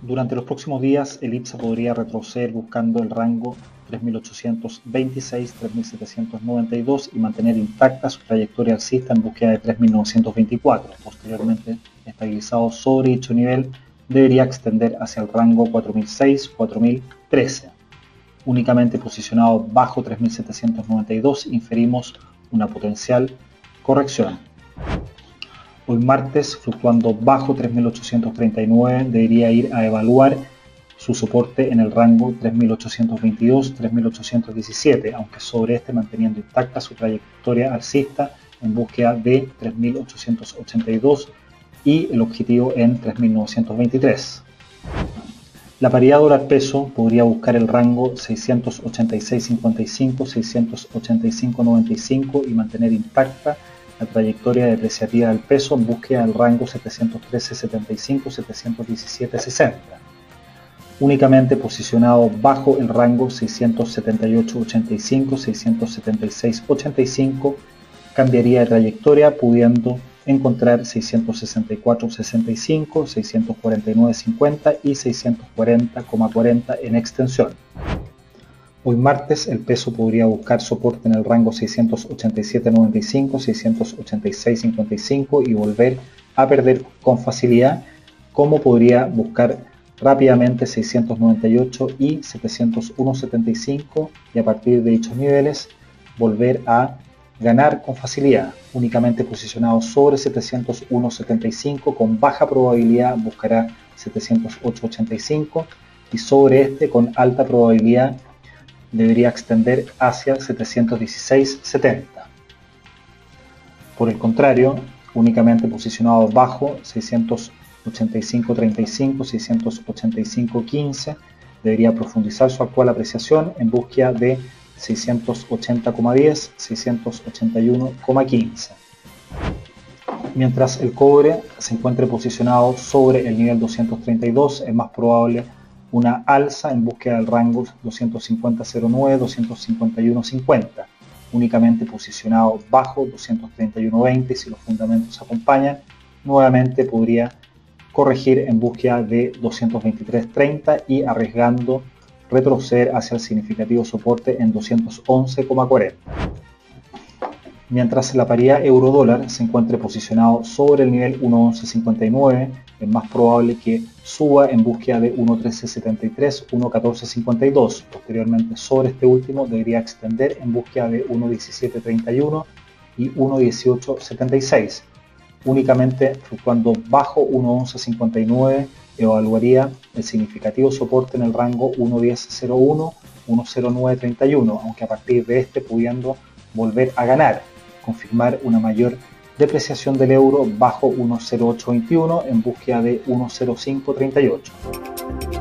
Durante los próximos días, el IPSA podría retroceder buscando el rango 3.826-3.792 y mantener intacta su trayectoria alcista en búsqueda de 3.924. Posteriormente, estabilizado sobre dicho nivel, debería extender hacia el rango 4.006-4.013. Únicamente posicionado bajo 3.792, inferimos una potencial corrección. Hoy martes, fluctuando bajo 3.839, debería ir a evaluar su soporte en el rango 3.822-3.817, aunque sobre este manteniendo intacta su trayectoria alcista en búsqueda de 3.882 y el objetivo en 3.923. La paridad dólar-peso podría buscar el rango 686.55-685.95 y mantener intacta la trayectoria depreciativa del peso en búsqueda del rango 713.75-717.60. Únicamente posicionado bajo el rango 678.85-676.85, cambiaría de trayectoria pudiendo encontrar 664.65, 649.50 y 640.40 en extensión. Hoy martes el peso podría buscar soporte en el rango 687.95, 686.55 y volver a perder con facilidad, como podría buscar rápidamente 698 y 701.75 y a partir de dichos niveles volver a ganar con facilidad. Únicamente posicionado sobre 701.75 con baja probabilidad buscará 708.85 y sobre este con alta probabilidad debería extender hacia 716.70. Por el contrario, únicamente posicionado bajo 685.35, 685.15, debería profundizar su actual apreciación en búsqueda de 680.10, 681.15. Mientras el cobre se encuentre posicionado sobre el nivel 232, es más probable una alza en búsqueda del rango 250.09, 251.50, únicamente posicionado bajo 231.20 y si los fundamentos acompañan, nuevamente podría corregir en búsqueda de 223.30 y arriesgando retroceder hacia el significativo soporte en 211.40. Mientras la paridad euro-dólar se encuentre posicionado sobre el nivel 1.1159, es más probable que suba en búsqueda de 1.1373, 1.1452. Posteriormente, sobre este último, debería extender en búsqueda de 1.1731 y 1.1876. Únicamente fluctuando bajo 1.1159, evaluaría el significativo soporte en el rango 1.1001, 1.0931, aunque a partir de este pudiendo volver a ganar, confirmar una mayor depreciación del euro bajo 1.0821 en búsqueda de 1.0538.